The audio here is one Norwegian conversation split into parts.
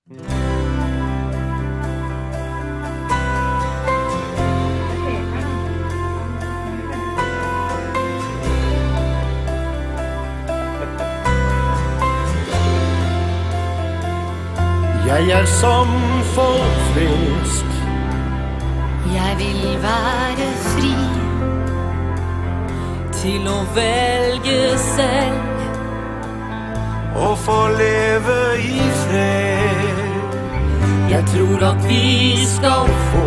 Jeg som folk flest. Jeg vil være fri til å velge selv Og få leve i fred. Jeg tror at vi skal få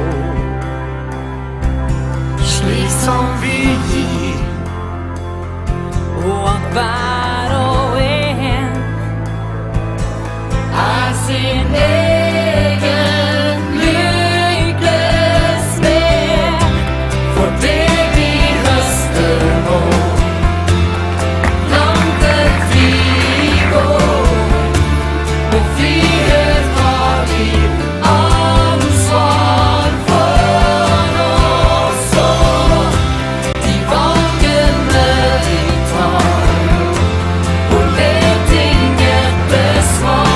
Slik som vi gir. Og at hver og en sin egen lykkes med. For det vi høster nå, langt et vi går. Med frihet har vi ansvar for oss. Og de valgene vi tar, hvor leting etter svar.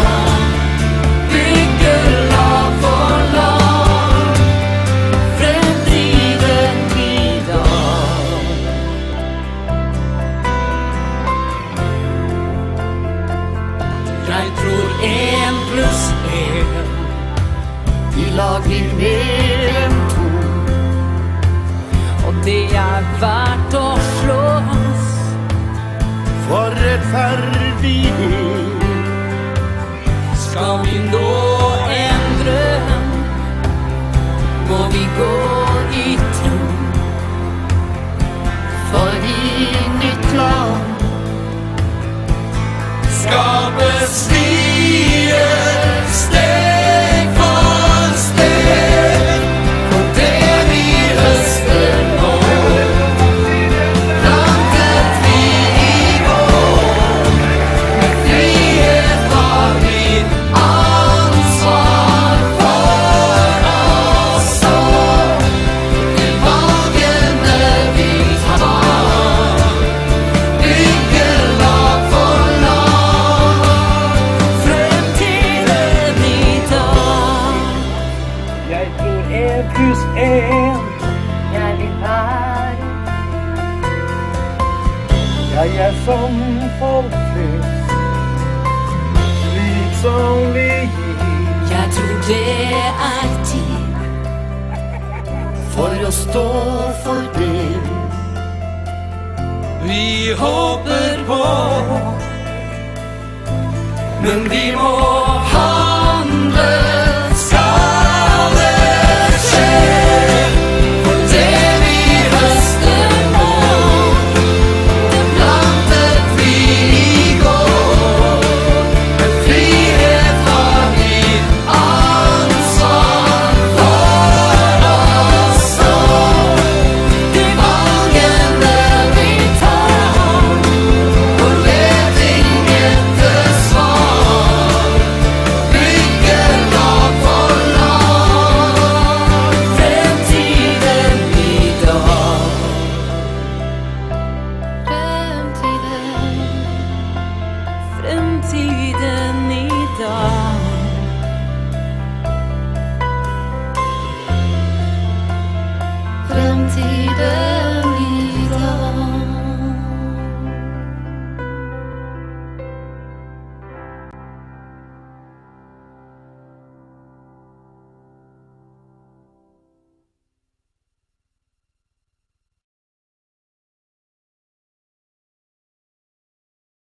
Jeg tror 1 pluss 1 i lag blir mer enn 2. Og det verdt å slåss for rettferdighet. Skal vi nå en drøm, må vi gå i tro. For i nytt land Skapes nye steg for steg. For det vi høster nå, langt et vi går. Med frihet har vi ansvar for oss. Og de valgene vi tar, bygger lag for lag. Jeg tror 1 pluss 1. Jeg vil være. Jeg som folk flest. Slik som vi gir. Jeg tror det tid for å stå for det Vi håper på, men vi må ha